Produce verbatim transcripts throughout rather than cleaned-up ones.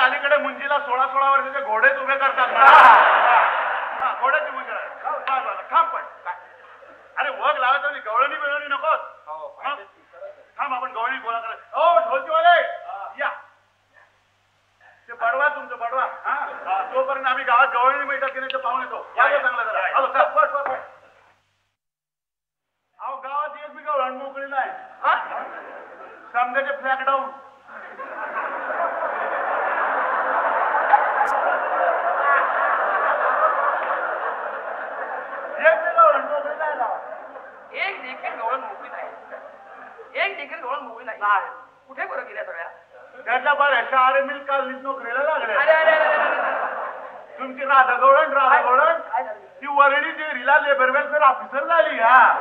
अलीकडे मुंजीला सोळा सोळा वर्षाचे घोडेच उभे करतात ना. घोड्याची मुंजी थांब पण अरे वग लावायचं गवळणी बिवळणी नकोच. थांब आपण गवळणी गोळा करायचं. ओ ढोलकीवाले या ते बडवा तुमचं बडवा. हा तोपर्यंत आम्ही गावात गवळणी मिळतात की नाही ते पाहून येतो. चांगलं जरा अहो गावात एक बी गवळण मोकळी नाही. समजाचे फ्लॅग डाऊन. एक देखील गवळण मोकळी नाही. एक देखील गवळण मोकळी नाही. कुठे बरं गेल्या सगळ्या त्याच्या बऱ्या शहर मिल कालनीत नोकरीला लागले. अरे अरे तुमची राधा गवळण राधा गवळण ती वरळी डेअरीला लेबर वेलफेअर ऑफिसर झाली. हा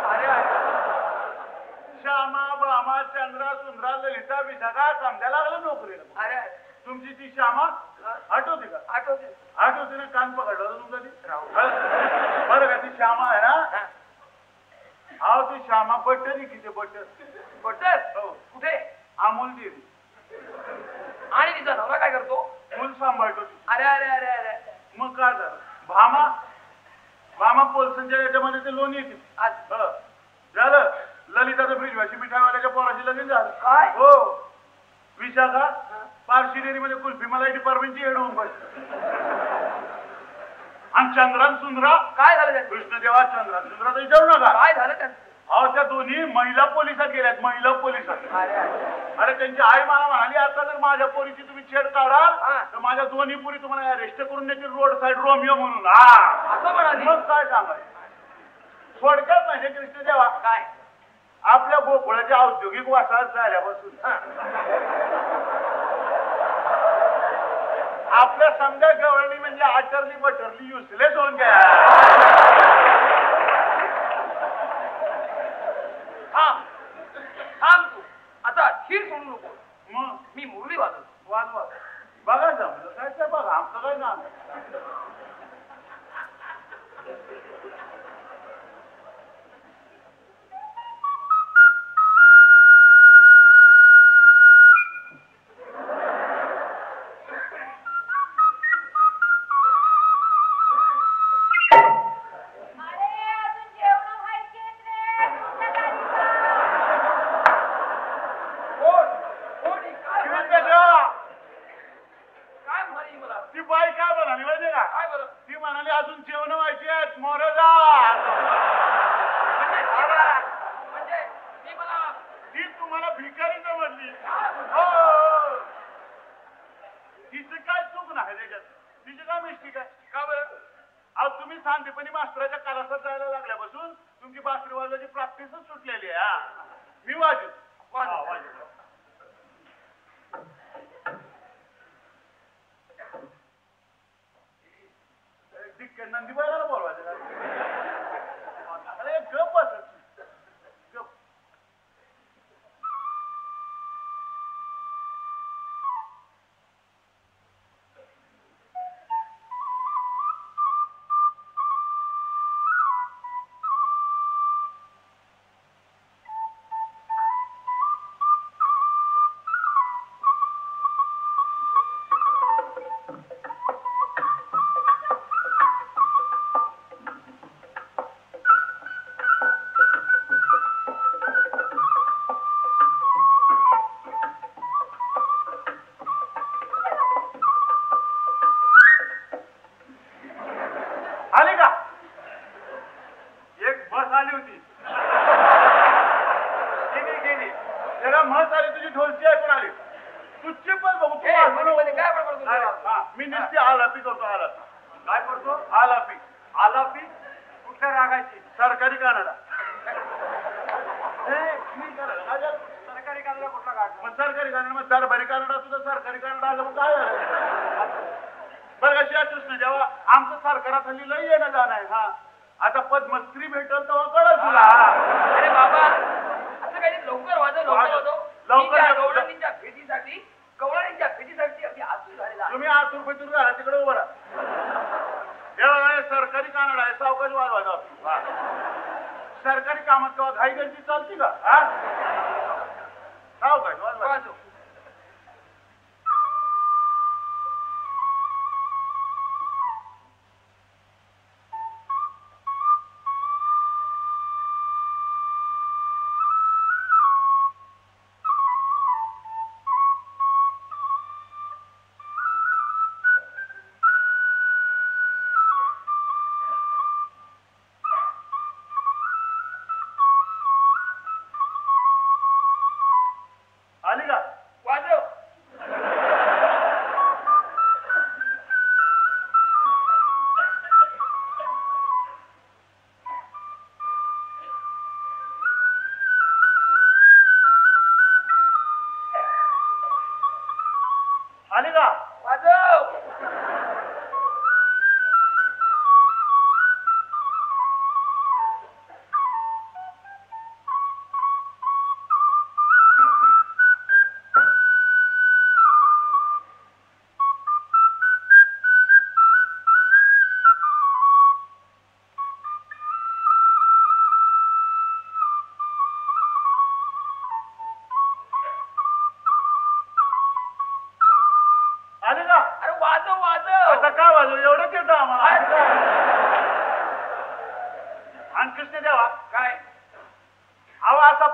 श्यामा बामा चंद्रा सुंदरा ललिता विशाखा समजा लागलं नोकरीला. अरे तुमची ती श्यामा आठवते का? आठवते आठवते ना. कान पकडलं तुमचा ती बरं का ती श्यामा आहे ना. अहो ती श्यामा बट्टर किती बट्टर बट्टर कुठे? अमोल देवी. आणि तिचा नवरा काय करतो? मूल सांभाळतो. अरे अरे अरे अरे मग काय झालं? भामा भामा पोलसनच्या याच्यामध्ये ते लोणी येते. झालं ललिताचं ब्रिजवाशी मिठाईवाल्याच्या पोराशी लगीन झालं. काय? हो. विशाखा पारशी डेअरीमध्ये कुल्फी मलाई डिपार्टमेंटची हेड होऊन बसली. आणि चंद्रान सुंदरा काय झालं? कृष्णदेवा चंद्रान सुंदरा तर विचारू नका काय झालं त्यांचं. अहो त्या दोन्ही महिला पोलिसात गेल्यात. महिला पोलिसात. अरे त्यांची आई मला म्हणाली आता जर माझ्या पोरीची तुम्ही छेड काढाल तर माझ्या दोन्ही पोरी तुम्हाला अरेस्ट करून देतील रोड साईड रोमिओ म्हणून. हा असं म्हणाली. मग काय सांगायचं थोडक्यात म्हणजे कृष्णदेवा काय आपल्या गोकुळाच्या औद्योगिक वसाहत झाल्यापासून आपल्या समजा गवळणी म्हणजे आटरली बटरली युजलेस होऊन घ्या. थांब थांब तू आता खीर सोडू नको. मग मी मुरली वाजवतो. वाजवा बघा जमलं काय काय बघा आमचं काय नाम.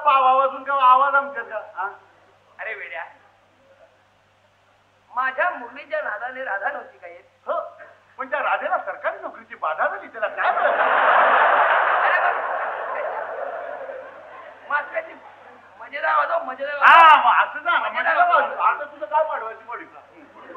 पावा वाजून का आवाज आमच्यात का हा? अरे वेड्या, माझ्या मुरलीच्या नादाने राधा नव्हती काय येत? हो, पण त्या राधेला सरकारी नोकरीची बाधा झाली, त्याला काय मिळालं? अरे बघ, मास्काची मजेदार वाजव, मजेदार वाजव. हा मग असं ना मजेला वाजव. आता तुझं काय पाठवायची पडी का?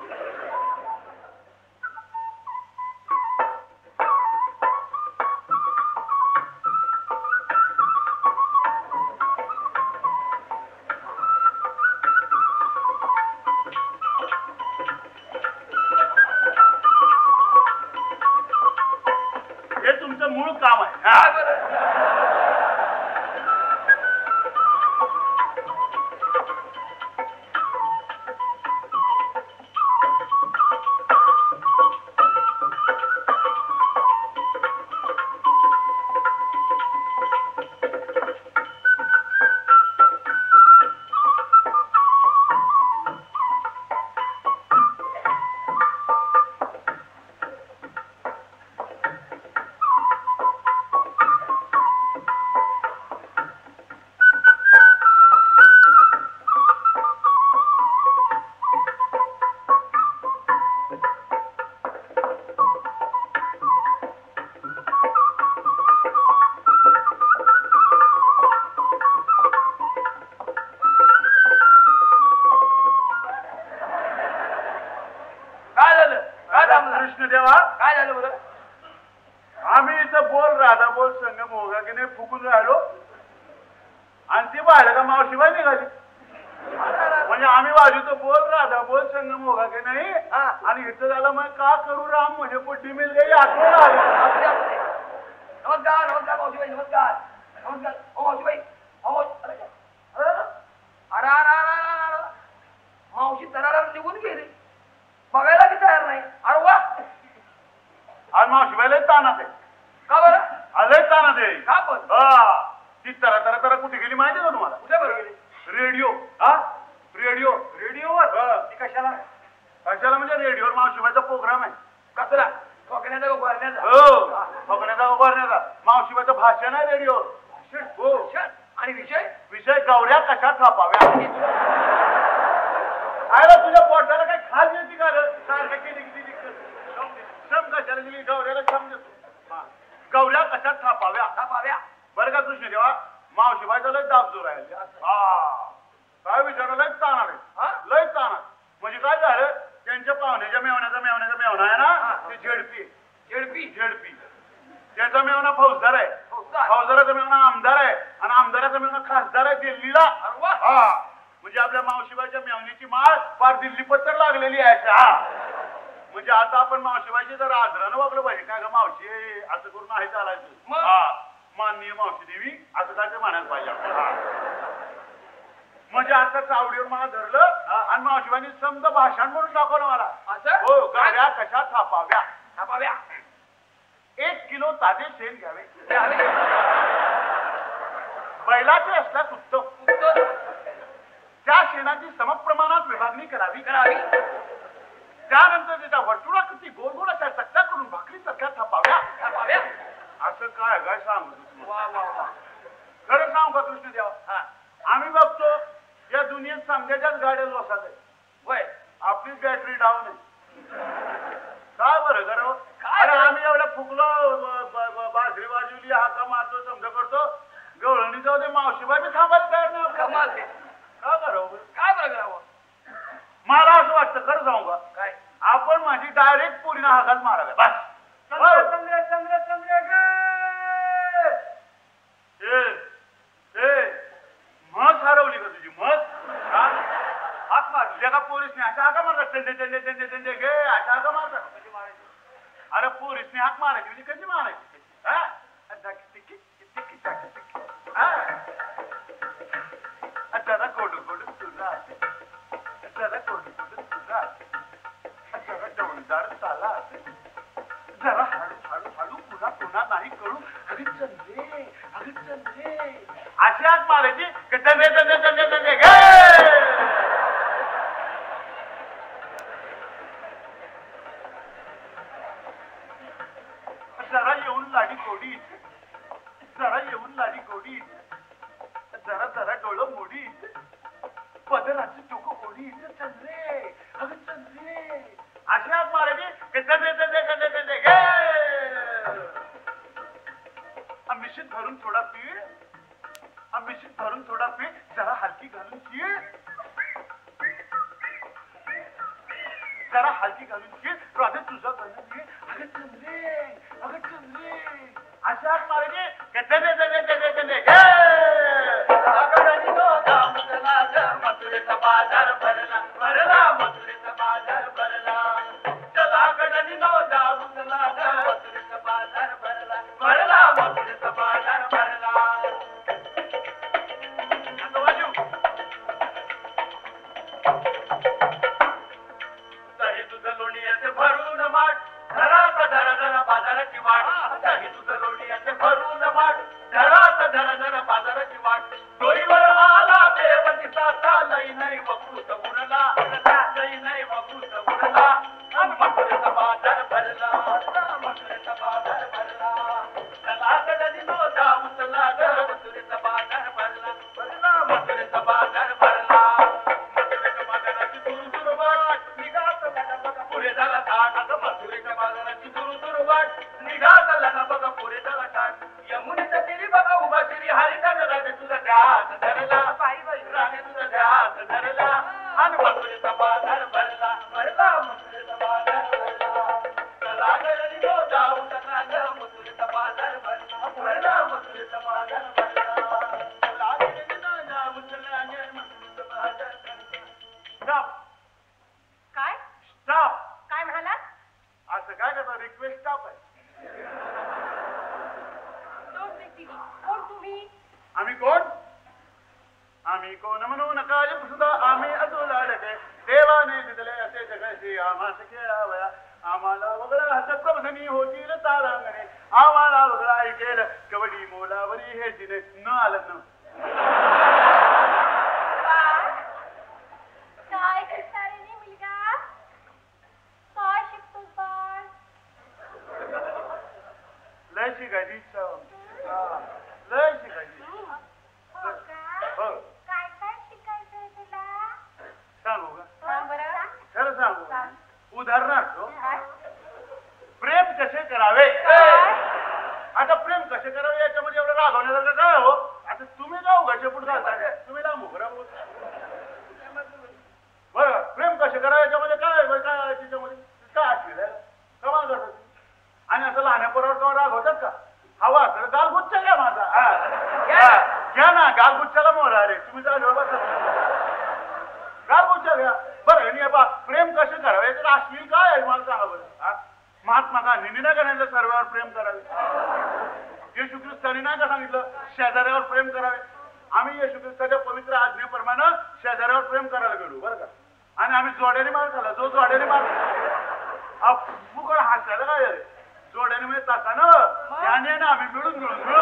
हे तुमचं मूळ काम आहे. काय हा. बरं? काय झालं? काय थांबला? कृष्णदेवा, काय झालं बरं? आम्ही इथं बोल राधा बोल संगम होगा की नाही फुकून राहिलो आणि ती बाहेर का मावशीबाई निघाली. म्हणजे आम्ही वाजवतो बोल राधा बोल संगम होगा की नाही हा. आणि इथं झालं मग का करू राम म्हणजे पुढी मिल गई आठवण आली. असू दे, असू दे. नमस्कार नमस्कार मावशीबाई, नमस्कार नमस्कार. ओ मावशीबाई, ओ मावशी- अरे अरे अरे अरे अरे अरे अरे. मावशी तरारा निघून गेली, बघायला बी तयार नाही. अरे वा, आज मावशीबाईला तानात आहे. का बरं? आलंय तानात आहे. का पण? हा, ती तरा तरा तरा कुठे गेली माहिती का तुम्हाला? कुठे बरं गेली? रेडिओ. हा रेडिओ. रेडिओवर ती कशाला? कशाला म्हणजे रेडिओवर मावशीबाईचा प्रोग्राम आहे. कसला? ठोकण्याचा का भरण्याचा? हो, फकण्याचा उभारण्याचा. मावशीबाईचं भाषण आहे रेडिओ. हो. छान. आणि विषय? विषय गौऱ्या कशा थापाव्या. आयला तुझ्या पोटाला काही खास येते का रे? सारखं केली किती श्रम कशाला गेली गौऱ्याला श्रम देतो. हा. गौऱ्या कशा थापाव्या. थापाव्या. बरं का कृष्णदेवा, मावशीबाईचा लय दाब जोर आहे. हा, काय विचारलं लय ताणार आहे. हा? लय ताणार म्हणजे काय झालं, त्यांच्या पाहुण्याच्या मेवण्याचा मेवण्याचा मेवणा आहे ना, ते झेडपी झेडपी. झेडपी त्याचा मेवणा फौजदार आहे. फौजदार. फौजदाराचा मेवणा आमदार आहे आणि आमदाराचा मेवणा खासदार आहे दिल्लीला. अरे वा. हा, म्हणजे आपल्या मावशीबाईच्या मेवणीची माळ फार दिल्ली पत्तर लागलेली आहे. हा, म्हणजे आता आपण मावशीबाईची जर आदरानं वागलं पाहिजे. काय का मावशी असं करून आहे चालायचं. मग? हा, माननीय मावशी देवी असं काय ते म्हणायला पाहिजे आपण. हा. म्हणजे आता चावडीवर मला धरलं आणि मावशीबाईंनी समजा भाषण म्हणून दाखवलं मला. असं? हो, गौऱ्या कशा थापाव्या. थापाव्या. एक किलो ताजे शेण घ्यावे. घ्यावे. बैलाचे असल्यास उत्तम. उत्तर त्या शेणाची समप्रमाणात विभागणी करावी. करावी. त्यानंतर त्याच्या वर्तुळाकृती गोल गोल अशा चक्का करून भाकरी सारख्या थापाव्या. थापाव्या. असं काय काय सांगू तुम्हाला. वा वा वा. खरं सांगू का कृष्णदेवा, हा. आम्ही बघतो या दुनियेत समजाच्याच गाड्या लोसात आहे. वय. आपलीच बॅटरी डाऊन आहे. काय बरं खरं? काय अरे बरं? आम्ही एवढं फुकलो, ब- ब- ब- बाजरी बाजूली हाका मारतो समजा करतो, गवळणी जाऊ दे मावशीबाई मी थांबायला तयार नाही आपल्याला. कमाल ते. काय करावं बरं? काय बरं करावं? मला असं वाटतं खरं सांगू का, काय? आपण माझी डायरेक्ट पुरीना हाकाच माराव्या बस. चंद्र चंद्र चंद्र चंद्र गे. ए, ए, मत हरवली का तुझी मत? हा? हाक मारली का पोरीसने अशा हाका मारतात? चंदे चंदे चंदे चंदे गे अशा हाका मारतात. कशी मारायची? अरे पोरीसने हाक मारायची म्हणजे कशी मारायची? हा? टिकी, टिकी, टिकी, टिकी. हा? जरा कोडू कोडू तुझा जरा कोडू कोडू तुझा जरा डोलदार चाला जरा हळू हळू हळू पुन्हा पुन्हा नाही कळू. अगं चंदे, अगं चंदे अशी हाक मारायची की चंदे चंदे चंदे चंदे गे. जरा येऊन लाडी कोडी, जरा येऊन लाडी कोडी, जरा जरा डोळं मोडी पदराची टोकं ओढी चल रे अगं चल रे अशी हाक मारायची की चल रे चल रे चल रे चल रे घे मिशीत भरून थोडा पीळ मिशीत भरून थोडा पीळ जरा हलकी घालून शीळ जरा हलकी घालून शीळ राधे तुझा घालून अगं चल रे अगं चल रे अशी हाक मारायची की चल रे चल रे चल रे चल रे घे आगडणी नो दाम चला ग मथुरेचा बाजार भरला भरला मथुरेचा बाजार भरला चला आगडणी नो दाम चला ग मथुरेचा बाजार भरला भरला मथुरेचा बाजार भरला आता वाजू दही तुझं लोणी याचे भरून माठ धरात धरा धरा बाजाराची वाट दही तुझं लोणी याचे भरून माठ धरात धरा धरा बाजाराची वाट डोईवर आला देवतीचा लई नाही वकृत उरला लई नाही वकृत उरला आणि मथुरेचा बाजार भरला मथुरेचा बाजार भरला चला कडली नो जाऊ चला ग मथुरेचा बाजार भरला भरला मथुरेचा बाजार भरला मथुरेच्या बाजाराची दूर दूर वाट निघात लगा बघा पुढे झाला थाट अगं मथुरेच्या बाजाराची दूर दूर वाट निघात लगा बघा पुढे झाला थाट यमुनेच्या तिरी बघा उभा श्री हरिका राजा तुझा ध्यास धरला राजा तुझा ध्यास धरला आणि मथुरेचा बाजार भरला भरला मथुरेचा बाजार भरला चला गरली नो जाऊ चला ग मथुरेचा बाजार भरला भरला मथुरेचा बाजार भरला चला गरली नो जाऊ चला ग मथुरेचा बाजार भरला स्टॉप काय स्टॉप काय म्हणालात असं काय करता रिक्वेस्ट स्टॉप आहे कोण तुम्ही आम्ही कोण आम्ही कोण म्हणू नका सुद्धा आम्ही असो लाडके देवाने दिले असे जगाशी आम्हास खेळावया आम्हाला वगळा हसत प्रबोधनी होतील तारांगणे आम्हाला वगळा ऐकेल कवडी मोलावरी हे जिने न आलं न काय करता रे मुलगा काय शिकतोस बाळ लय शिकायची इच्छा लय शिकायची हो का हो काय काय शिकायचंय तुला सांगू का सांग बरं खरं सांगू सांग. उदाहरणार्थ काय? प्रेम कसे करावे काय? आता प्रेम कसे करावे याच्यामध्ये एवढं रागवण्यासारखं काय हो आता तुम्ही का उघडचे पुढे घालता तुम्ही ना मुखरा बरं प्रेम कसे करावे याच्यामध्ये काय आहे? काय त्याच्यामध्ये काय असलेलं आहे कमाल करतात आणि असं लहान्या पोरावर कवा रागवतात का हवा तर गालगुच्छ घ्या माझा हा. हा. घ्या ना गालगुच्छाला मोरा रे तुम्ही जागेवर बसा गालगुच्छ घ्या बरं आणि बा प्रेम कसे करावे तर अश्लील काय आहे मला सांगा बरं हा? महात्मा गांधींनी नाही का सर्वांवर प्रेम करावे येशू ख्रिस्तांनी नाही का सांगितलं शेजाऱ्यावर प्रेम करावे आम्ही येशू ख्रिस्ताच्या पवित्र आज्ञेप्रमाणे शेजाऱ्यावर प्रेम करायला गेलो बरं का आणि आम्ही जोड्याने मार खाल्ला जो जोड्याने मार फुकट हासायला काय रे जोड्याने म्हणजे तासानं त्याने ना आम्ही मिळून मिळून मिळून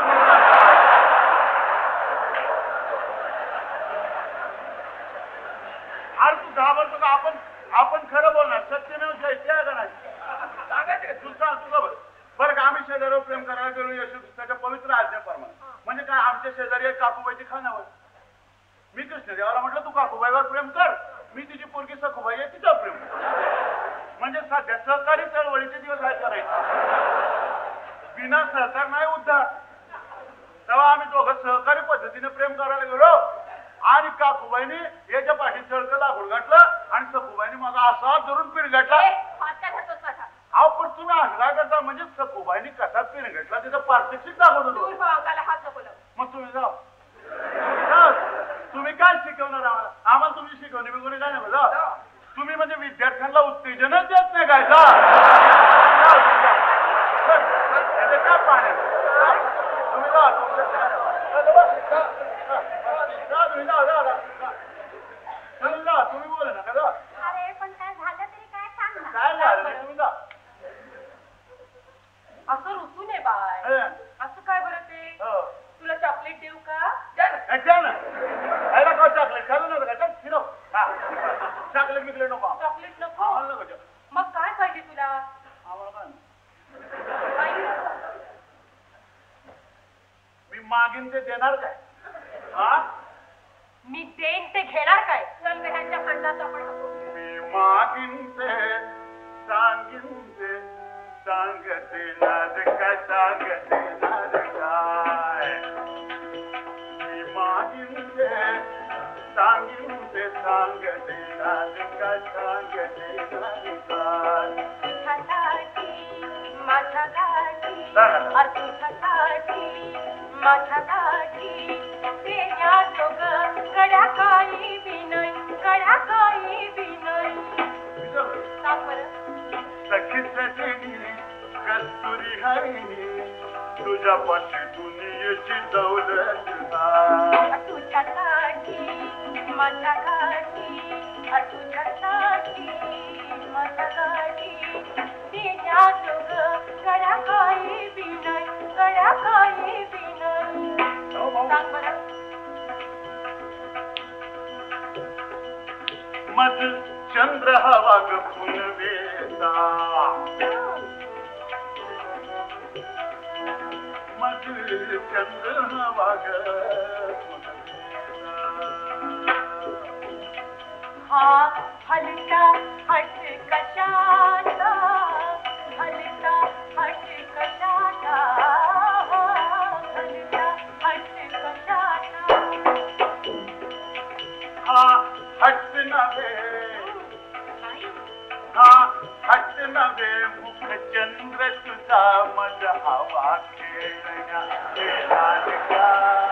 अरे तू घाबरतो का आपण आपण खरं बोलणार सत्य नाही जयते आहे का नाही तू सांग तू बरं बरं का आम्ही शेजाऱ्यावर प्रेम करायला गेलो येशू ख्रिस्ताच्या पवित्र आज्ञेप्रमाणे म्हणजे काय आमच्या शेजारी काकूबाईची खानावर मी कृष्णदेवाला म्हटलं तू काकूबाईवर प्रेम कर मी तिची पोरगी सखूबाई आहे तिच्यावर प्रेम कर म्हणजे सध्या सहकारी चळवळीचे दिवस आहेत करायचे बिना सहकार नाही उद्धार तेव्हा आम्ही दोघं सहकारी पद्धतीने प्रेम करायला गेलो आणि काकूबाईने याच्या पाठी चळकं लागून घातलं आणि सखूबाईने माझा असा धरून पिरघटला अहो पण तुम्ही हसला करता म्हणजे सखूबाईने कसा पिरघटला तिथं पार्थिक्षिक दाखवत होतो मग तुम्ही जाऊ तुम्ही काय शिकवणार आम्हाला आम्हाला तुमची शिकवणी बिकवणी काय नाही बघा तुम्ही म्हणजे विद्यार्थ्यांना उत्तेजनच देत नाही काय जा काय पाण्यात तुम्ही जा तुम्ही जा तुम्ही बोला ना का अरे पण काय झालं तरी काय सांग ना. काय झालं तुम्ही जा असं रुसू नये बाय असं काय बरं ते तुला चॉकलेट देऊ का चॉकलेट खाल्लं नव्हतं का फिरव चॉकलेट बिकलेट नको चॉकलेट नको मग काय पाहिजे तुला आम्हाला काय मी मागीन ते देणार काय हा? मी देईन ते घेणार काय? चल ग ह्यांच्या भांडणात आपण नको. मी मागीन ते सांगीन ते सांगते नाद काय सांगते नाद काय मी मागीन ते सांगीन ते सांगते नाद काय सांगते नाद काय माझ्या गाठी अर तुझ्यासाठी माझ्या गाठी तेऱ्या जोग गड्या काही विनय गड्या काही विनय. सांग बरं. सखी सखी कस्तुरी हायनी तुझ्या पाशी दुनियेची दौलत हाय. तुझ्यासाठी माझ्या गाठी अर तुझ्यासाठी माझ्या गाठी तेऱ्या जोग गड्या काही विनय गड्या काही विनय. सांग बरं. मध चंद्र हवा ग पुनवेचा मध चंद्र हवा ग हा हलता हट कशाचा हलता हट कशाचा हलता हट कशाचा. हा हट नव्हे हा हट नव्हे मुख चंद्र तुझा मज हवा खेळण्या खेळात का.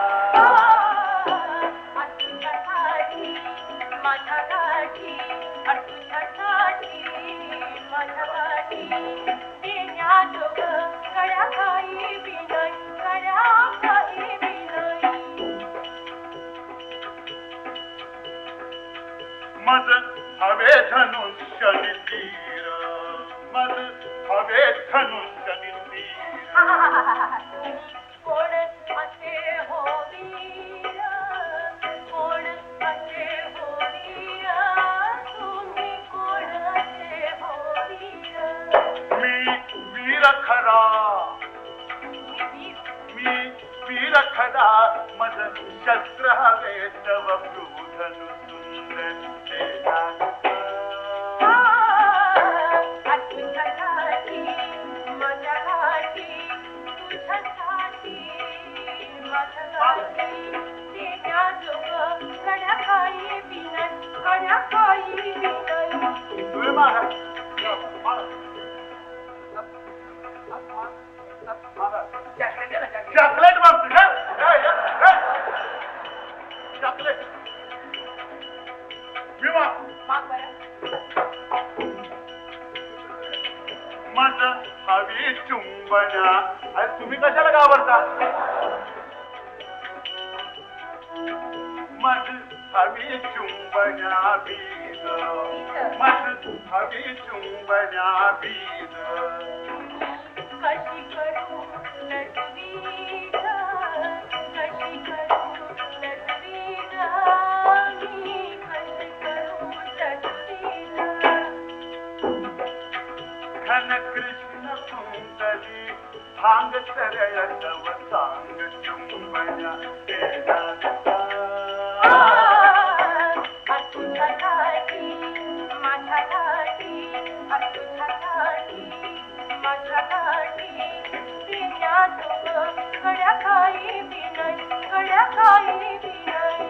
तुझ्यासाठी माझ्या गाठी अर तुझ्यासाठी माझ्या गाठी तेऱ्या जोग गड्या काही विनय गड्या काही विनय. मद हवे धनुष्य तीर मद हवे धनुष्य तीर. कोण असे हो वीर कोण असे हो वीर तुम्ही कोण असे हो वीर. मी वीर खरा मी मी वीर खरा मद शस्त्र हवे तव धनु सुंदर तुझ्यासाठी माझ्या घाटी तुझ्यासाठी माझ्या घाटी तेऱ्या जोग गड्या काही विनय गड्या काही विनय. तुम्ही मागा चॉकलेट मागतो चॉकलेट मी माग माग बरं. मज हवी चुंबना. अरे तुम्ही कशाला घाबरता. मज हवी चुंबना बीज मज हवी चुंबना बीज. कशी करू नटवीग कशी करू नटवीग मी कशी करू नटवीग. घन कृष्ण सुंदरी भांग सरळ तव सांग चुंबना तुझ्यासाठी माझ्या गाठी तुझ्यासाठी माझ्या गाठी तेऱ्या जोग गड्या काही विनय गड्या काही विनय.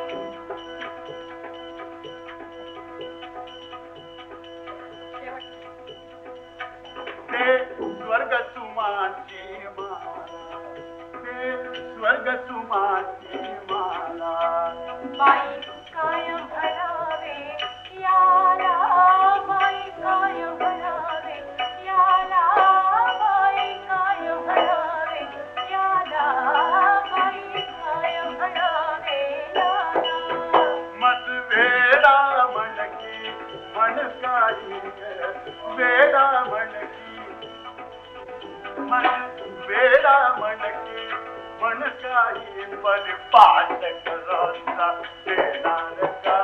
ते स्वर्ग सुमाची माला ते स्वर्ग सुमाची माला. बाई काय भरावे याला बाई काय भरावे याला बाई काय भरावे याला बाई काय भरावे याला. मत वेडा म्हणकी म्हण काही वेडा म्हणकी मन वेडा म्हणकी म्हण काही पण पाठ करता देणार का.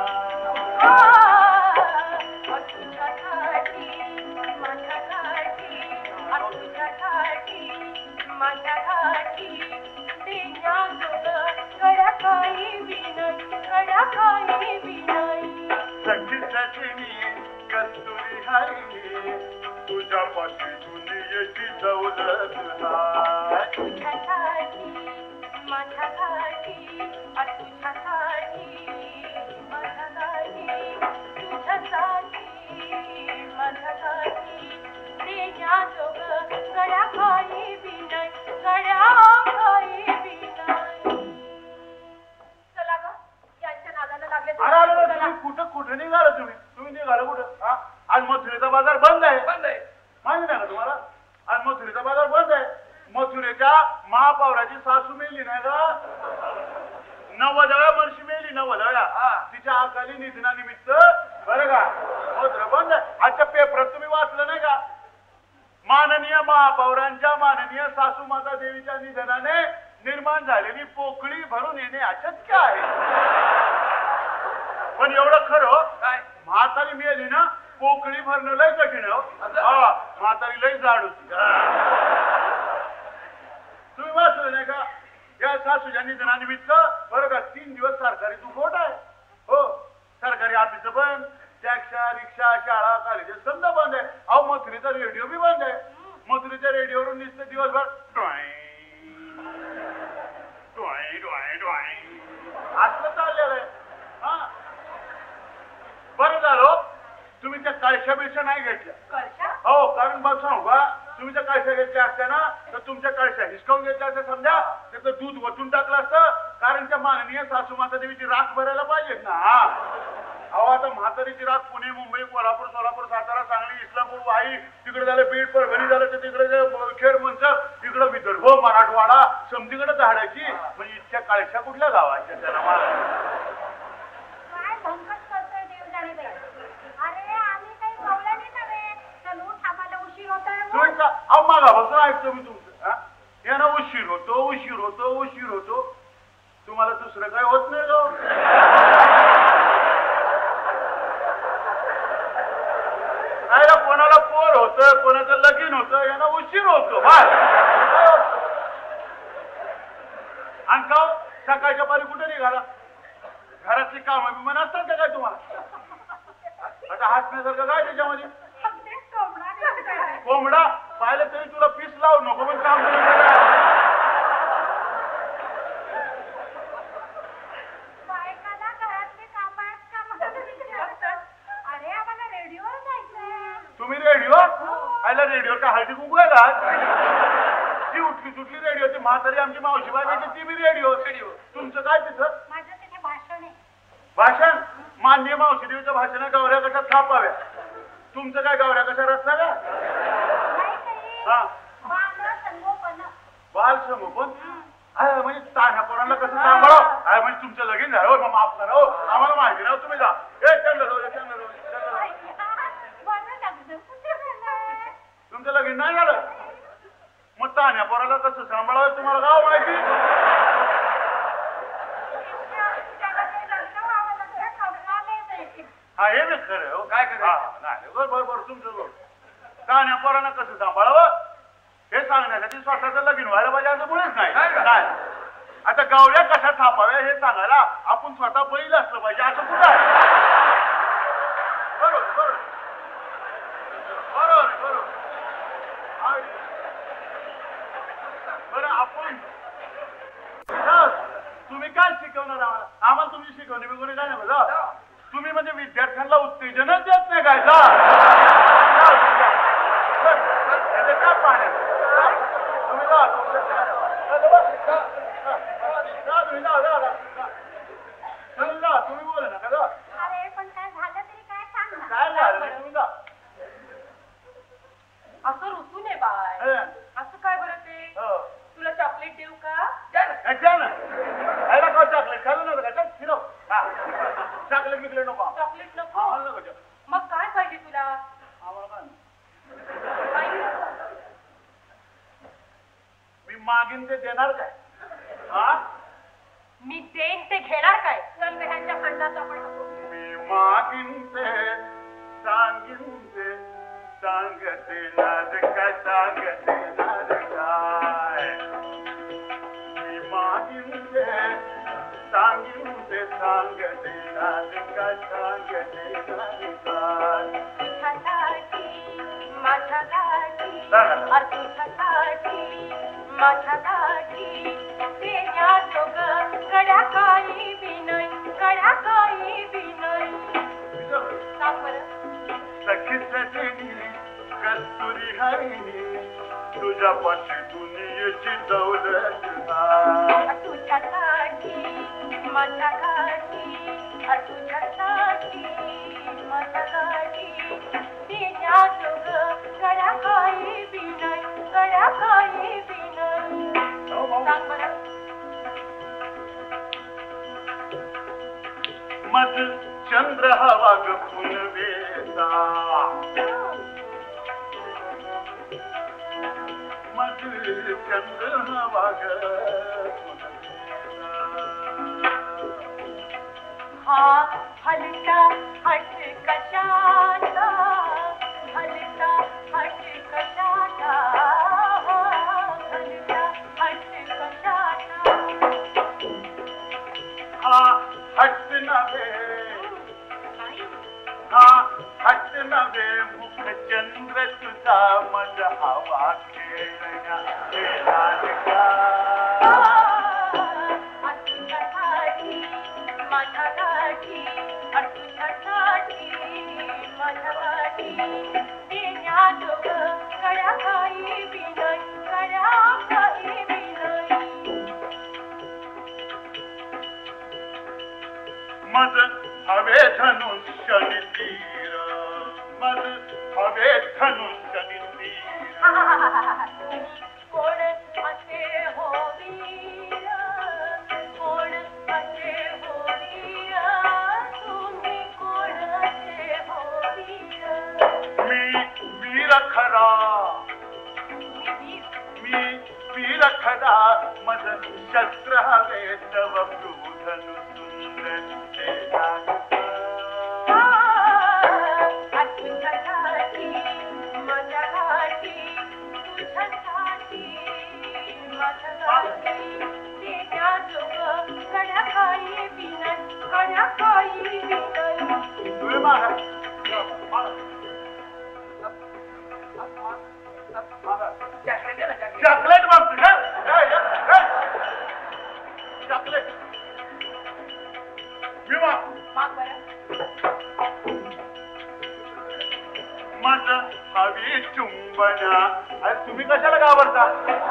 तुझ्यासाठी माझ्या गाठी तुझ्यासाठी माझ्या गाठी तेऱ्या जोग गड्या काही नाही तुझ्या पाशी दुनियेची दौलत नाही तुझ्यासाठी माझ्यासाठी तुझ्यासाठी माझ्यासाठी तुझ्यासाठी माझ्यासाठी देण्याजोगं गड्या काही बी नाही गड्या काही बी नाही. चला ग यांच्या नादाला लागले. अरे अरे तुम्ही कुठं कुठं निघाला तुम्ही तुम्ही निघाला कुठं हा आज मथुरेचा बाजार बंद आहे. बंद आहे माहिती नाही का तुम्हाला आज मथुरेचा बाजार बंद आहे. मथुरेच्या महापौराची सासू मेली नाही का नव्वदाव्या वर्षी मेली नव्वदाव्या तिच्या अकाली निधनानिमित्त बरं का मथुरा बंद आहे. आजच्या पेपरात तुम्ही वाचलं नाही का माननीय महापौरांच्या माननीय सासू माता देवीच्या निधनाने निर्माण झालेली पोकळी भरून येणे अशक्य आहे. पण एवढं खरं काय म्हातारी मिळाली ना पोकळी भरणं लय कठीण आहे. म्हातारी लय जाड होती. तुम्ही वाचलं नाही का या सासूच्या निधनानिमित्त बरं का तीन दिवस सरकारी दुखवट आहे. हो सरकारी ऑफिस बंद टॅक्सा रिक्षा शाळा कॉलेजेस समजा बंद आहे. अहो मथुरेचा रेडिओ बी बंद आहे. मथुरेच्या रेडिओवरून नुसतं दिवसभर टॉय टॉय टॉय टॉय असलं चाललेलं आहे. हा बरं झालं तुम्ही त्या कळशा बिळशा नाही घेतल्या. कळशा हो कारण मग सांगू का तुम्ही त्या कळशा घेतल्या असत्या ना तर तुमच्या कळशा हिसकावून घेतल्या असं समजा त्याचं दूध वतून टाकलं असतं. कारण त्या माननीय सासू माता देवीची राख भरायला पाहिजेत ना. हा अहो आता म्हातारीची राख पुणे मुंबई कोल्हापूर सोलापूर सातारा सांगली इस्लामपूर वाई तिकडे झालं बीड परभणी झालं तर तिकडे खेड मंचर तिकडं विदर्भ मराठवाडा समतीकडे झाडायची म्हणजे इतक्या कळशा कुठल्या गावाच्या त्याला मला काय भंकट करतोय देव जाणे बाई. अरे आम्ही काही कवल्याने नव्हे चल उठ आम्हाला उशीर होतोय. तुम्ही का अहो मागापासून ऐकतो मी तुमचं हा यानं उशीर होतो उशीर होतो उशीर होतो तुम्हाला दुसरं काय होत नाही ग. काय ना कोणाला पोर होतं कोणाचं लगीन होतं यांना उशीर होतो आणि का सकाळच्या पारी कुठे निघाला घरातली कामं बिमन असतात का काय तुम्हाला. आता हसण्यासारखं काय त्याच्यामध्ये कोंबडा पाहिलं तरी तुला पीस लावू नको पण काम बायकाला घरातले काम आहेत का मला तरी विचारतात. अरे आम्हाला रेडिओवर जायचंय. तुम्ही रेडिओ आयला रेडिओ का हळदी कुंकू आहे का ती उठली सुटली रेडिओ ती म्हातारी आमची मावशी बाई ती बी रेडिओ रेडिओ तुमचं काय तिथं माझं तिथे भाषण आहे. भाषण माननीय मावशी देवीचं भाषण गौऱ्या कशा थापाव्या. तुमचं काय गौऱ्या कशा रस्ता का नाही काही हा बाळ संगोपन. बाल संगोपन आहे म्हणजे तान्ह्या पोरांना कसं सांभाळावं आहे म्हणजे तुमचं लगीन झालं मग माफ करा हो आम्हाला माहिती राव तुम्ही जा ए त्यांना जाऊ त्यांना जाऊ बरं लागलं कुठे झालं. तुमचं लगीन नाही झालं मग तान्ह्या पोराला कसं सांभाळावं तुम्हाला गाव माहिती. त्याला काही लग्न व्हावं लागलं कवलाने. हा हे बी खरं हो काय करायचं? नाही बरोबर बरोबर तुमचं बरोबर तान्ह्या पोरांना कसं सांभाळावं हे सांगण्यासाठी स्वतःचं लगीन व्हायला पाहिजे असं मुळेच नाही. नाही आता गवऱ्या कशा थापाव्या हे सांगायला आपण स्वतः बैल असलं पाहिजे असं कुठं आहे. बरोबर बरोबर बरोबर बरोबर बरं आपण तुम्ही काय शिकवणार आम्हाला आम्हाला तुमची शिकवणी बिकवणी काय नाही बघा. तुम्ही म्हणजे विद्यार्थ्यांना उत्तेजनच देत नाही काय जा काय पाण्यात तुम्ही जा तुम्ही जा तुम्ही बोला ना का अरे पण काय झालं तरी काय सांग ना. काय झालं तुम्ही जा असं रुसून आहे बाय. असं काय बरं ते तुला चॉकलेट देऊ का. चॉकलेट खाल्लं नव्हतं का फिरव चॉकलेट बिकलेट नको चॉकलेट नको आम्हाला नको मग काय पाहिजे तुला. आम्हाला काय काही नको. मी मागीन ते देणार काय हा मी देईन ते घेणार काय. चल ह्यांच्या खंडाचा आपण मी मागीन ते सांगीन ते सांगते नाद काय सांगते नाद काय मी मागीन ते सांगीन ते सांगते नाद काय सांगते नाद काय माझ्या गाठी देण्याजोगं गड्या काही बी नाही गड्या काही बी नाही सांग बरं सखी सजनी कस्तुरी हायनी तुझ्या पाशी दुनियेची दौलत नाही तुझ्यासाठी माझ्या गाठी तुझ्यासाठी माझ्या गाठी देण्याजोगं गड्या काही बी नाही गड्या काही बी नाही सांग बरं मज चंद्र हवा ग पुनवेचा मज चंद्र हवा ग हा हलता हट कशाचा हलता हट कशाचा हलता हट कशाचा हा हट नव्हे हा हट नव्हे मुख चंद्र तुझा मज हवा खेळण्या तुझ्यासाठी माझ्या गाठी तुझ्यासाठी माझ्या गाठी देण्याजोगं गड्या काही बी नाही गड्या काही बी नाही मज हवे धनुष्य तीर मज हवे धनुष्य तीर कोण असे हो वीर कोण असे हो वीर तुम्ही कोण असे हो वीर मी वीर खरा मी मी वीर खरा मज शस्त्र हवे तव धनु सुंदर तुझ्यासाठी माझ्या घाटी तुझ्यासाठी माझ्या घाटी देण्याजोगं गड्या काही बी नाही गड्या काही बी नाही तुम्ही मागा चॉकलेट मागतो चॉकलेट मी माग माग बरं मज हवी चुंबना अरे तुम्ही कशाला घाबरता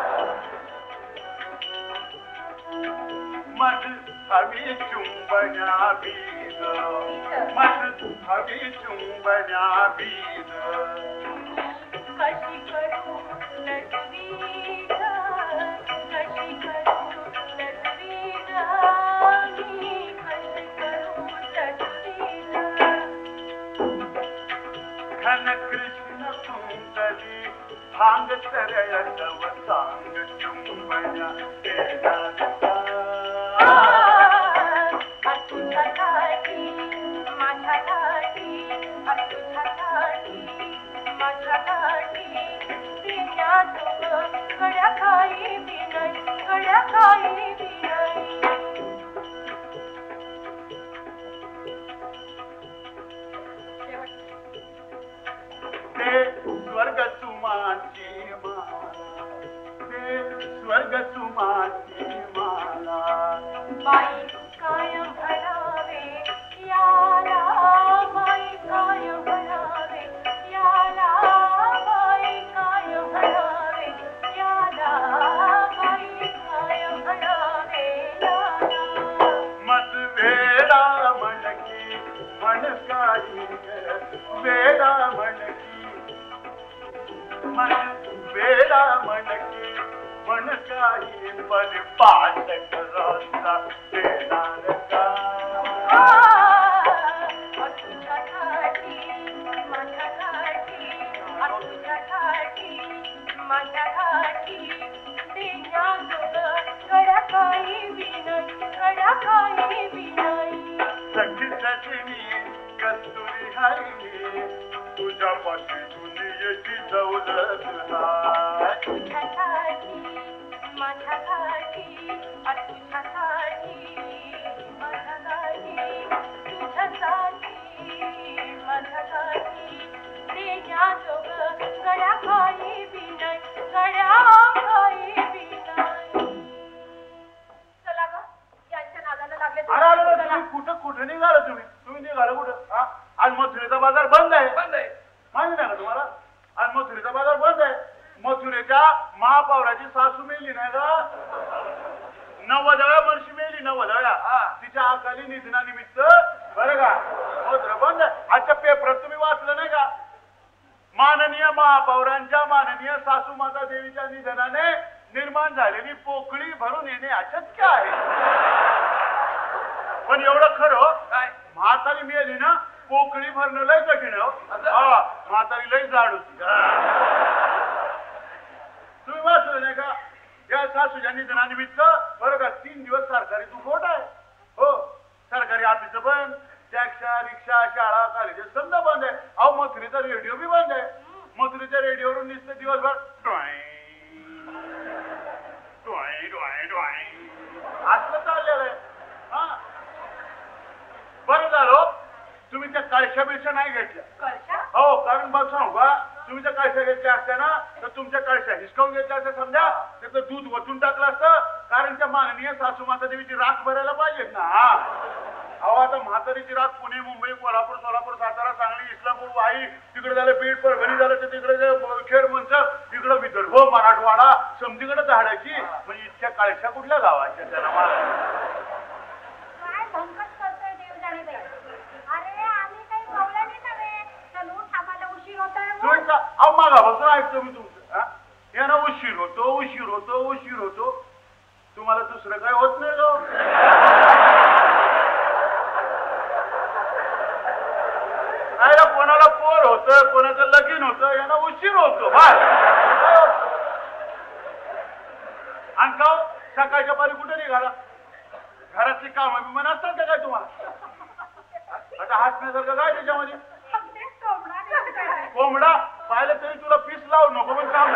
मज हवी चुंबना बीज मज हवी चुंबना बीज कशी करू नटवीग कशी करू नटवीग मी कशी करू नटवीग घन कृष्ण सुंदरी भांग सरळ तव सांग चुंबना तुझ्यासाठी माझ्या गाठी तुझ्यासाठी माझ्या गाठी देण्याजोगं गड्या काही बी नाही गड्या काही बी नाही ते स्वर्ग सुमाची माला ते स्वर्ग सुमाची माला बाई कायम भरावे याला बाई कायम भरावे याला बाई कायम भरावे याला बाई कायम भरावे याला मत वेडा म्हणकी म्हण काही वेडा म्हणकी मन वेडा म्हणकी म्हण काही पण पाठ करता देणार का तुझ्यासाठी माझ्या घाटी तुझ्यासाठी माझ्या घाटी देण्याजोगं गड्या काही बी नाही गड्या काही बी नाही सखी सजनी कस्तुरी हायनी तुझ्या पाशी दुनियेची दौलत नाही तुझ्यासाठी माझ्या घाटी तुझ्यासाठी माझ्या घाटी तुझ्यासाठी माझ्या घाटी देण्याजोगं गड्या काही बी नाही गड्या काही बी नाही गौऱ्याच्या महापौराची सासू मेली नाही का? नव्वदाव्या वर्षी मेली नव्वदाव्या. तिच्या अकाली निधनानिमित्त बरं का होत बंद. आजच्या पेपरात तुम्ही वाचलं नाही का? माननीय महापौरांच्या माननीय सासू माता देवीच्या निधनाने निर्माण झालेली पोकळी भरून येणे अशक्य आहे. पण एवढं खरं काय म्हातारी मिळाली ना पोकळी भरणं लय कठीण आहे हो. हा, म्हातारी लय जाड होती. तुम्ही वाचलं नाही का? या सासूच्या निधनानिमित्त बरं का तीन दिवस सरकारी दुखवट आहे हो. सरकारी ऑफिस बंद, टॅक्सा रिक्षा शाळा कॉलेजेस समजा बंद आहे. अहो मथुरीचा रेडिओ बी बंद आहे. मथुरीच्या रेडिओवरून नुसतं दिवसभर टॉय टॉय टॉय टॉय असलं चाललेलं आहे. हा बरं झालं तुम्ही त्या कळशा बिळशा नाही घेतल्या. कळशा? हो, कारण मग सांगू का तुम्ही त्या कळशा घेतल्या असत्या ना तर तुमच्या कळशा हिसकावून घेतल्या असत्या समजा त्याचं दूध वचून टाकलं असतं. कारण त्या माननीय सासू माता देवीची राख भरायला पाहिजेत ना. हा अहो आता म्हातारीची राख पुणे मुंबई कोल्हापूर सोलापूर सातारा सांगली इस्लामपूर वाई तिकडे झालं बीड परभणी झालं तर तिकडे खेड मंचर तिकडं विदर्भ मराठवाडा समतीकडे झाडायची. म्हणजे इतक्या कळशा कुठल्या गावाच्या त्याला मला काय भंकट करतोय देव जाणे बाई. अरे आम्ही काही कवळणी नव्हे. चल उठ आम्हाला उशीर होतोय. तुम्ही का अहो मागा बसून ऐकतो मी तुमचं. हा यानं उशीर होतो उशीर होतो उशीर होतो. तुम्हाला दुसरं काय होत नाही जो. नाही ना कोणाला पोर होतं कोणाचं लगीन होतं यांना उशीर होतो. आणि का सकाळच्या पारी कुठे निघाला? घरातली कामं बिमन असतात का काय तुम्हाला? आता हसण्यासारखं काय त्याच्यामध्ये? कोंबडा पाहिलं तरी तुला पीस लावू नको पण काम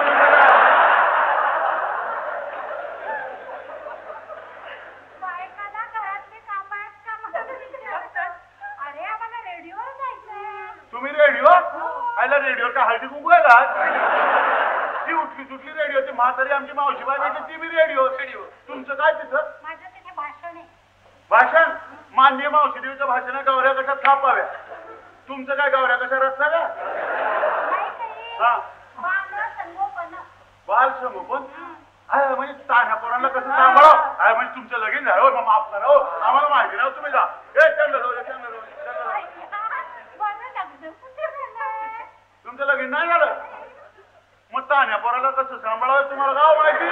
बायकाला घरातली कामं आहेत का मला तरी विचारतात. अरे आम्हाला रेडिओवर जायचंय. तुम्ही रेडिओ आयला रेडिओ का हळदी कुंकू आहे का? ती उठली सुटली रेडिओ ती म्हातारी आमची मावशी बाई ती बी रेडिओ रेडिओ. तुमचं काय तिथं माझं तिथे भाषण आहे. भाषण? माननीय मावशी देवीचं भाषण आहे गौऱ्या कशा थापाव्या. तुमचं काय गौऱ्या कशा रस्ता का? नाही काही. हा बाळ संगोपन. बाल संगोपन आहे म्हणजे तान्ह्या पोरांना कसं सांभाळावं आहे म्हणजे तुमचं लगीन झालं हो मग माफ करा हो आम्हाला माहिती ना तुम्ही जा. ए चंद्र जाऊ चंद्र जाऊ बरं लागलं कुठे झालं. तुमचं लगीन नाही झालं मग तान्ह्या पोराला कसं सांभाळावं तुम्हाला गाव माहिती.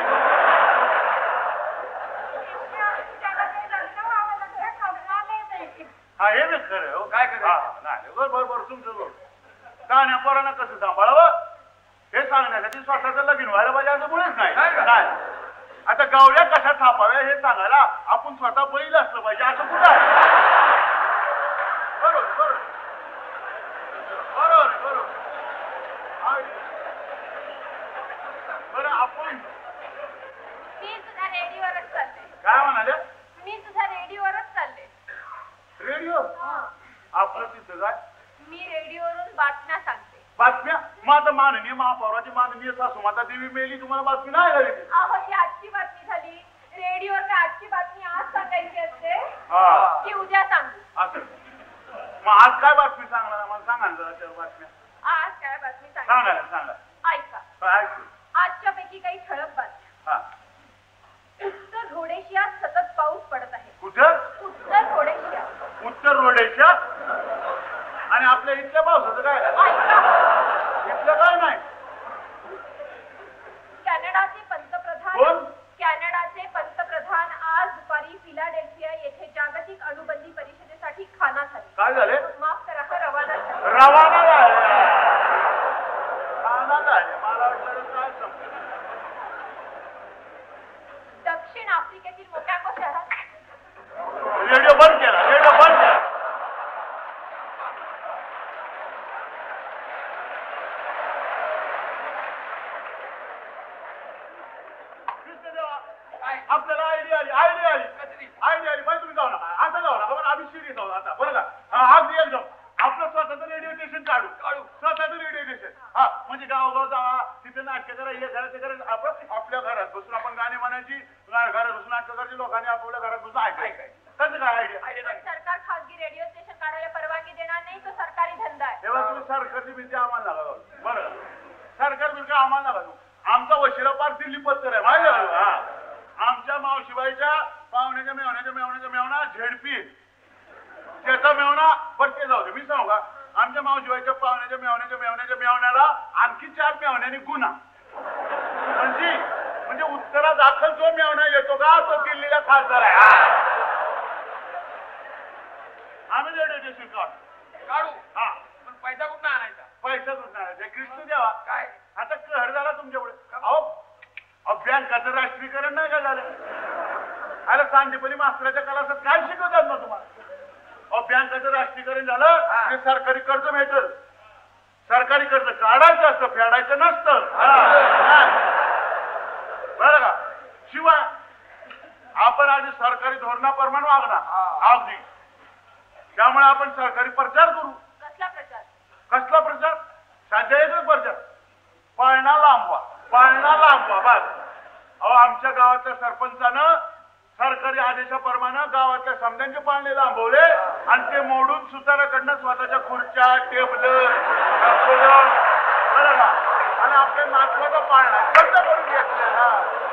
त्याला काही लग्न व्हावं लागलं कमाले. हा हे बी खरं हो. काय खरं? हा नाही बरोबर बरोबर तुमचं बरोबर. तान्ह्या पोरांना कसं सांभाळावं हे सांगण्यासाठी स्वतःचं लगीन व्हायला पाहिजे असं मुळेच नाही. नाही आता गौऱ्या कशा थापाव्या हे सांगायला आपण स्वतः बैल असलं पाहिजे असं कुठं आहे? बरोबर बरोबर बरोबर बरोबर. बरं आपण मी सुद्धा रेडिओवरच चालले. काय म्हणाले? मी सुद्धा रेडिओवरच चालले. रेडिओ आपलं तिथं काय मी रेडिओवरून बातम्या सांगते. बातम्या? मग आता माननीय महापौराची माननीय सासू माता देवी मेली तुम्हाला बातमी नाही झाली? अहो ही आजची बातमी झाली. रेडिओवर काय आजची बातमी आज सांगायची असते हा की उद्या सांगू? असं मग आज काय बातमी सांगणार आम्हाला सांगा ना जरा त्या बातम्या आज काय बातमी सांगा सांगा ना सांगा. ऐका. काय ऐकू? आजच्या पैकी काही ठळक बातम्या. हा उत्तर रोडेशियात सतत पाऊस पडत आहे. कुठं? उत्तर रोडेशिया. उत्तर रोडेच्या आणि आपल्या इथल्या पावसाचं काय? ऐका. इथलं काय नाही. कॅनडाचे पंतप्रधान कोण? कॅनडाचे पंतप्रधान आज दुपारी फिलाडेल्फिया येथे जागतिक अणुबंदी परिषदेसाठी खाना झाले. काय झाले? माफ करा हा रवाना झाले. रवाना झाले. रवाना झाले. मला वाटलं काय समजलं. दक्षिण आफ्रिकेतील मोकॅम्बो शहरात रेडिओ बंद केला. रेडिओ बंद केला. आपल्याला आयडिया आली आयडिया आली आयडिया आली. तुम्ही जाऊ नका आता जाऊ नका बरं आम्ही शिरी जाऊ आता बरं का. हा अगदी एकदम आपलं स्वतःचं रेडिओ स्टेशन काढू काढू स्वतःचं रेडिओ स्टेशन. हा म्हणजे गावगाव जावा तिथे नाटक करा हे करा ते करा. आपण आपल्या घरात बसून आपण गाणी म्हणायची घरात बसून नाटक करायची लोकांनी आपल्या घरात बसून ऐकायचं. कसं काय आयडिया? सरकार खासगी रेडिओ स्टेशन काढायला परवानगी देणार नाही. तो सरकारी धंदा आहे. तेव्हा तुम्ही सरकारची भीती आम्हाला नका बरं सरकार बिलकुल आम्हाला नका आमचा वशिला मावशीला फार दिल्ली पत्तर आहे माहिती आहे हा आमच्या मावशीबाईच्या पाहुण्याच्या मेवण्याच्या मेवण्याच्या मेवणा झेडपी त्याचा मेवणा पण ते जाऊ दे मी सांगू का आमच्या मावशीबाईच्या पाहुण्याच्या मेवण्याच्या मेवण्याच्या मेवण्याला आणखी चार मेवण्याने गुन्हा म्हणजे म्हणजे उत्तरा दाखल जो मेवणा येतो का तो दिल्लीला खासदार आहे आम्ही डेटेशन काढू काढू हा पण पैसा कुठं आणायचा पैसा कुठं आणायचा कृष्ण द्यावा काय आता कहर झाला तुमच्यापुढे अहो अहो बँकाचं राष्ट्रीयकरण नाही का झालं अरे सांगतेपणी मास्तराच्या क्लासात काय शिकवतात ना तुम्हाला अहो बँकाचं राष्ट्रीयकरण झालं आणि सरकारी कर्ज भेटल सरकारी कर्ज काढायचं असतं फेडायचं नसतं बरं का शिवाय आपण आधी सरकारी धोरणाप्रमाणे वागणार अगदी त्यामुळे आपण सरकारी प्रचार करू कसला प्रचार कसला प्रचार सध्या एकच प्रचार पाळणा लांबवा पाळणा लांबवा बस अहो आमच्या गावाच्या सरपंचानं सरकारी आदेशाप्रमाणे गावातल्या समध्यांचे पाळणे लांबवले आणि ते मोडून सुताराकडनं स्वतःच्या खुर्च्या टेबल बरं का आणि आपल्या महत्वाचा पाळणा बंद करून घेतलेला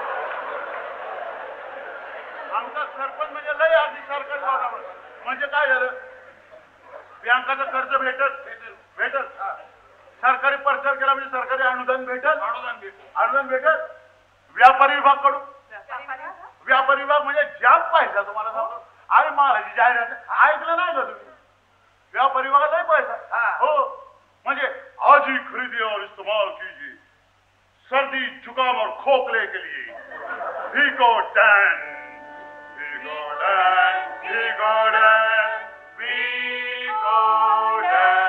आमचा सरपंच म्हणजे लय आधी सरकारी वातावरण म्हणजे काय झालं बँकाचं कर्ज भेटत भेटत सरकारी प्रचार केला म्हणजे सरकारी अनुदान भेटत अनुदान भेटत अनुदान भेटत व्यापारी विभाग कडून व्यापारी विभाग म्हणजे जाम पैसा तुम्हाला सांगतो अरे महाराजी जाहिरात ऐकलं नाही का तुम्ही व्यापारी विभागात लय पैसा हो म्हणजे आज ही खरीदी और इस्तेमाल कीजिए सर्दी जुकाम और खोखले के लिए वीको डैन वीको डैन वीको डैन वीको डैन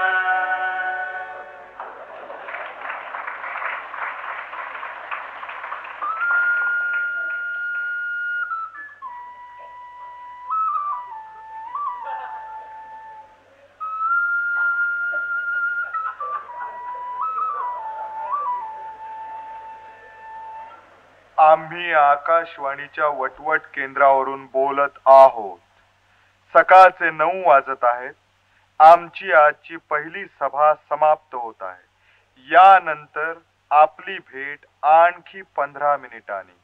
आम्ही आकाशवाणीच्या वटवट केंद्रावरून बोलत आहोत. सकाळचे नऊ वाजत आहेत. आमची आजची पहिली सभा समाप्त होत आहे. यानंतर आपली भेट आणखी पंधरा मिनिटांनी.